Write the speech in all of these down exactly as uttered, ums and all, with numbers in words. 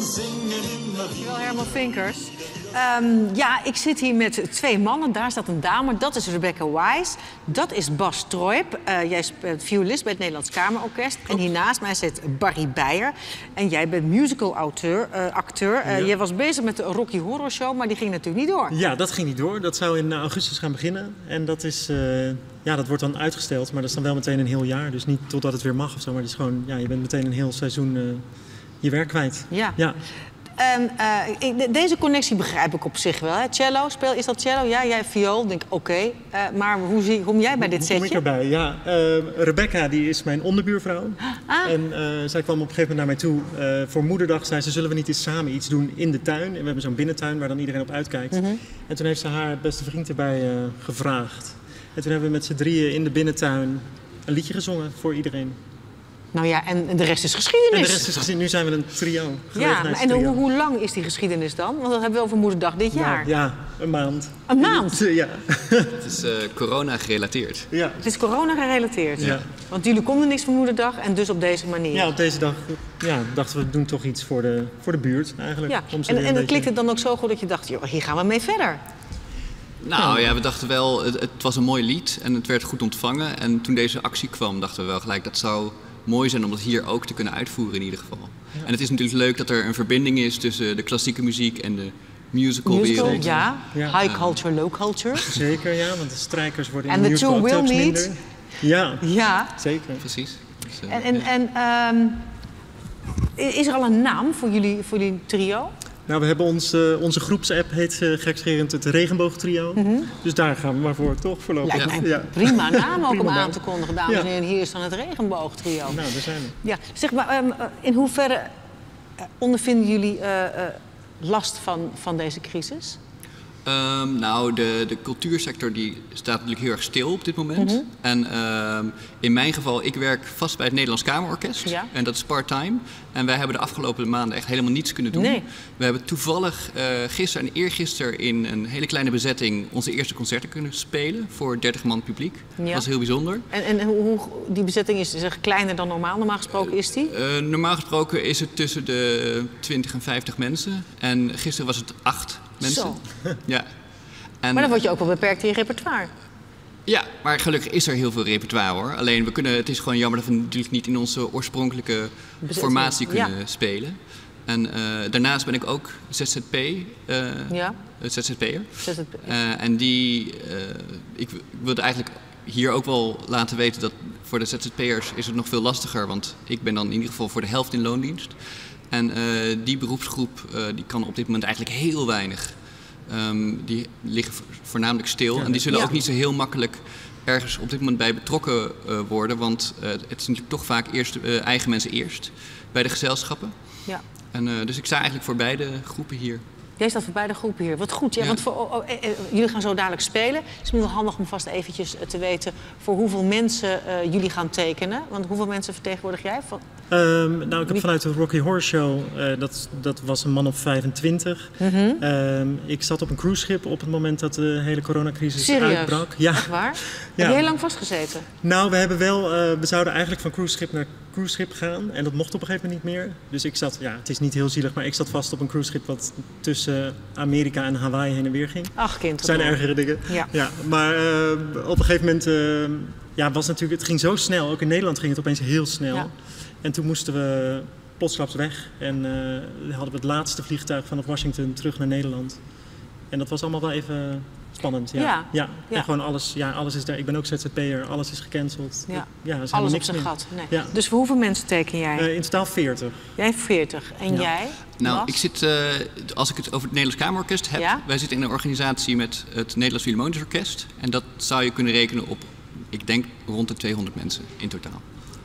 Dankjewel, Herman Vinkers. Um, ja, ik zit hier met twee mannen. Daar staat een dame. Dat is Rebecca Wise. Dat is Bas Troip. Uh, jij bent violist bij het Nederlands Kamerorkest. En hiernaast mij zit Barry Beijer. En jij bent musical-auteur, uh, acteur. Uh, ja. Jij was bezig met de Rocky Horror Show, maar die ging natuurlijk niet door. Ja, dat ging niet door. Dat zou in augustus gaan beginnen. En dat is... Uh, ja, dat wordt dan uitgesteld. Maar dat is dan wel meteen een heel jaar. Dus niet totdat het weer mag of zo. Maar het is gewoon... Ja, je bent meteen een heel seizoen uh, je werk kwijt. Ja. Ja. Um, uh, ik, deze connectie begrijp ik op zich wel. Hè? Cello, speel, is dat cello? Ja, jij viool. Denk oké. Okay. Uh, maar hoe zie, kom jij bij dit setje? Hoe kom ik erbij? Ja, uh, Rebecca die is mijn onderbuurvrouw. Ah. En uh, zij kwam op een gegeven moment naar mij toe. Uh, voor moederdag zei ze, zullen we niet eens samen iets doen in de tuin? En we hebben zo'n binnentuin waar dan iedereen op uitkijkt. Mm-hmm. En toen heeft ze haar beste vriend erbij uh, gevraagd. En toen hebben we met z'n drieën in de binnentuin een liedje gezongen voor iedereen. Nou ja, en de rest is geschiedenis. En de rest is geschiedenis. Nu zijn we een trio. Ja, en hoe, hoe lang is die geschiedenis dan? Want dat hebben we over Moederdag dit jaar. Ja, ja een maand. Een maand? Ja. Het is uh, corona gerelateerd. Ja. Het is corona gerelateerd? Ja. Want jullie konden niks voor Moederdag en dus op deze manier? Ja, op deze dag ja, dachten we, doen toch iets voor de, voor de buurt eigenlijk. Ja. Om en en beetje... het klikte dan ook zo goed dat je dacht, joh, hier gaan we mee verder. Nou ja, we dachten wel, het, het was een mooi lied en het werd goed ontvangen. En toen deze actie kwam, dachten we wel gelijk, dat zou mooi zijn om dat hier ook te kunnen uitvoeren in ieder geval. Ja. En het is natuurlijk leuk dat er een verbinding is tussen de klassieke muziek en de musicalwereld. Musical, ja. ja. High culture, low culture. Zeker, ja, want de strijkers worden in de de musical ook telkens minder. Ja, ja, zeker. Precies. Dus, uh, en en, ja. en um, is er al een naam voor jullie, voor jullie trio? Nou, we hebben ons, uh, onze groepsapp heet uh, gekscherend het Regenboogtrio. Mm-hmm. Dus daar gaan we maar voor, toch? Voorlopig. Lijkt mij een ja. prima naam ook prima om aan naam. te kondigen, dames en heren. Ja. Hier is dan het Regenboogtrio. Nou, daar zijn we. Ja, zeg maar, um, in hoeverre uh, ondervinden jullie uh, uh, last van, van deze crisis? Um, nou, de, de cultuursector die staat natuurlijk heel erg stil op dit moment. Mm-hmm. En um, in mijn geval, ik werk vast bij het Nederlands Kamerorkest. Ja. En dat is part-time. En wij hebben de afgelopen maanden echt helemaal niets kunnen doen. Nee. We hebben toevallig uh, gisteren en eergisteren in een hele kleine bezetting onze eerste concerten kunnen spelen voor dertig man publiek. Ja. Dat was heel bijzonder. En, en hoe, die bezetting is zeg, kleiner dan normaal? Normaal gesproken is die? Uh, uh, normaal gesproken is het tussen de twintig en vijftig mensen. En gisteren was het acht mensen. Zo. Ja. En, maar dan word je ook wel beperkt in je repertoire. Ja, maar gelukkig is er heel veel repertoire hoor. Alleen we kunnen, het is gewoon jammer dat we natuurlijk niet in onze oorspronkelijke Bezet, formatie kunnen ja. spelen. En uh, daarnaast ben ik ook Z Z P, uh, ja. Z Z P'er. Z Z P. Uh, en die, uh, ik, ik wilde eigenlijk hier ook wel laten weten dat voor de Z Z P'ers is het nog veel lastiger. Want ik ben dan in ieder geval voor de helft in loondienst. En uh, die beroepsgroep uh, die kan op dit moment eigenlijk heel weinig. Um, die liggen voornamelijk stil ja, en die zullen ja. ook niet zo heel makkelijk ergens op dit moment bij betrokken uh, worden. Want uh, het is natuurlijk toch vaak eerst, uh, eigen mensen eerst bij de gezelschappen. Ja. En, uh, dus ik sta eigenlijk voor beide groepen hier. Jij staat voor beide groepen hier. Wat goed. Ja, ja. Want voor, oh, oh, eh, jullie gaan zo dadelijk spelen. Het is wel handig om vast eventjes te weten voor hoeveel mensen uh, jullie gaan tekenen. Want hoeveel mensen vertegenwoordig jij? Van... Um, nou, ik heb vanuit de Rocky Horror Show, uh, dat, dat was een man op vijfentwintig. Mm-hmm. Um, ik zat op een cruiseschip op het moment dat de hele coronacrisis Serieus? uitbrak. Ja. Echt waar? Ja. Heb je heel lang vastgezeten? Nou, we hebben wel, uh, we zouden eigenlijk van cruiseschip naar cruiseschip gaan. En dat mocht op een gegeven moment niet meer. Dus ik zat, ja, het is niet heel zielig, maar ik zat vast op een cruiseschip wat tussen Amerika en Hawaii heen en weer ging. Ach, kind. Het zijn mooi. ergere dingen. Ja. Ja, maar uh, op een gegeven moment, uh, ja, was natuurlijk, het ging zo snel. Ook in Nederland ging het opeens heel snel. Ja. En toen moesten we plotsklaps weg. En uh, hadden we het laatste vliegtuig vanaf Washington terug naar Nederland. En dat was allemaal wel even spannend. Ja. Ja. ja. ja. En gewoon alles, ja, alles is daar. Ik ben ook Z Z P'er, alles is gecanceld. Ja. Ja, er is alles niks op zijn meer. gat. Nee. Ja. Dus voor hoeveel mensen teken jij? Uh, in totaal veertig. Jij veertig. En ja. jij? Nou, Bas? ik zit, uh, als ik het over het Nederlands Kamerorkest heb, ja? wij zitten in een organisatie met het Nederlands Philharmonisch Orkest. En dat zou je kunnen rekenen op, ik denk, rond de tweehonderd mensen in totaal.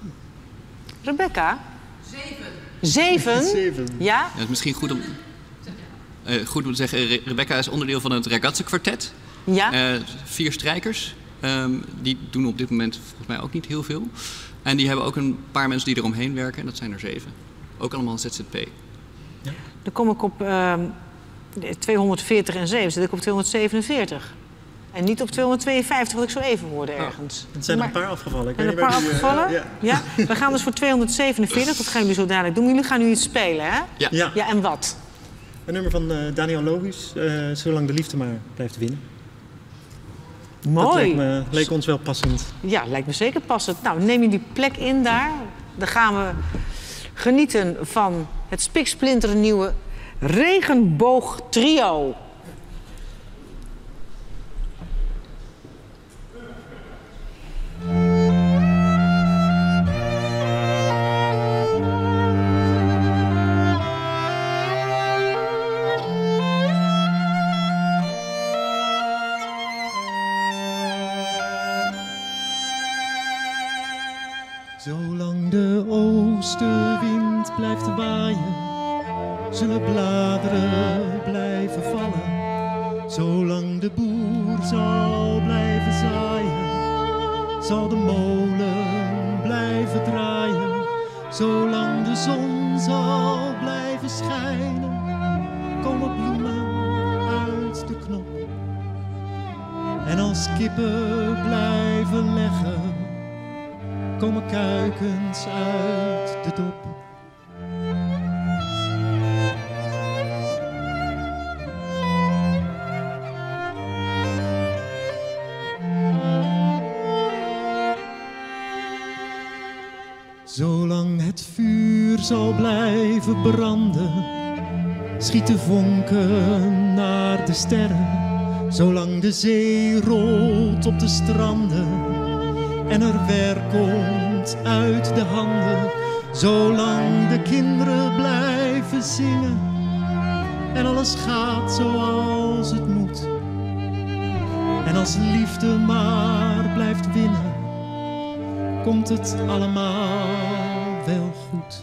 Rebecca? Zeven. Zeven? Ja? Ja, het is misschien goed om, uh, goed om te zeggen, Re Rebecca is onderdeel van het Ragazze Kwartet. Ja. Uh, vier strijkers. Um, die doen op dit moment volgens mij ook niet heel veel. En die hebben ook een paar mensen die eromheen werken. En dat zijn er zeven. Ook allemaal Z Z P. Ja. Dan kom ik op uh, tweehonderdveertig en zeven. Zit ik op tweehonderdzevenenveertig. En niet op tweehonderdtweeënvijftig, wat ik zo even hoorde ergens. Oh, er zijn er maar, een paar afgevallen. Ik en weet een niet paar waar die, afgevallen? Uh, ja. Ja? We gaan dus voor tweehonderdzevenenveertig, dat gaan jullie zo dadelijk doen. Jullie gaan nu iets spelen, hè? Ja. Ja. Ja, en wat? Een nummer van uh, Daniel Logisch, uh, Zolang de liefde maar blijft winnen. Mooi. Dat leek, me, leek ons wel passend. Ja, lijkt me zeker passend. Nou, neem je die plek in daar. Dan gaan we genieten van het spiksplinternieuwe Regenboog Trio. Zolang de oostenwind blijft waaien, zullen bladeren blijven vallen. Zolang de boer zal blijven zaaien, zal de molen blijven draaien. Zolang de zon zal blijven schijnen, komen bloemen uit de knop. En als kippen blijven leggen, komen kuikens uit de dop. Zolang het vuur zal blijven branden, schieten vonken naar de sterren. Zolang de zee rolt op de stranden en er werk komt uit de handen, zolang de kinderen blijven zingen en alles gaat zoals het moet. En als liefde maar blijft winnen, komt het allemaal wel goed.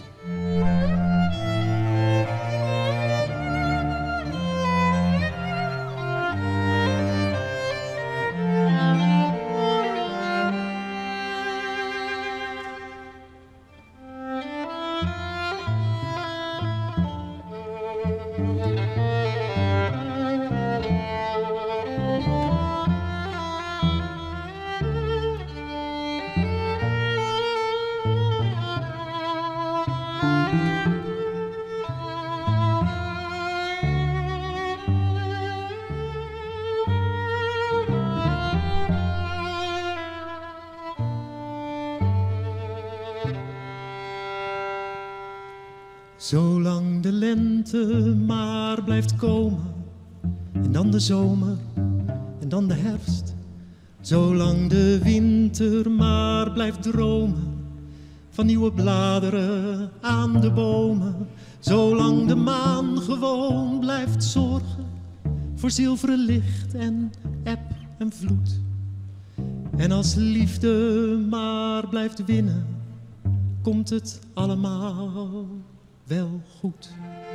Zolang de lente maar blijft komen, en dan de zomer, en dan de herfst. Zolang de winter maar blijft dromen, van nieuwe bladeren aan de bomen. Zolang de maan gewoon blijft zorgen, voor zilveren licht en eb en vloed. En als liefde maar blijft winnen, komt het allemaal wel goed.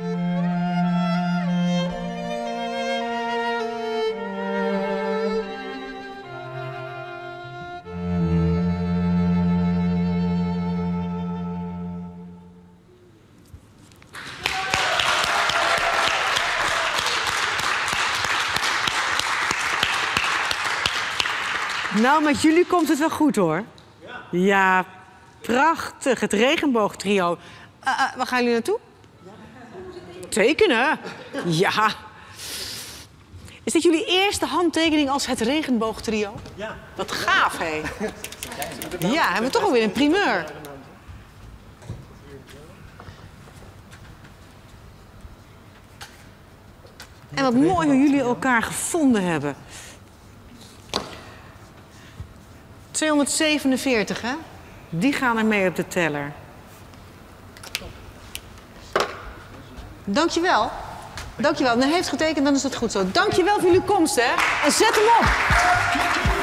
Nou, met jullie komt het wel goed, hoor. Ja, ja, prachtig. Het regenboogtrio. Uh, uh, waar gaan jullie naartoe? Tekenen? Ja. Is dit jullie eerste handtekening als het regenboogtrio? Ja. Wat gaaf, hé. Ja, hebben we toch alweer een primeur. En wat mooi hoe jullie elkaar gevonden hebben. tweehonderdzevenenveertig, hè? Die gaan er mee op de teller. Dankjewel. Dankjewel. Dan heeft getekend, dan is het goed zo. Dankjewel voor jullie komst, hè. En zet hem op.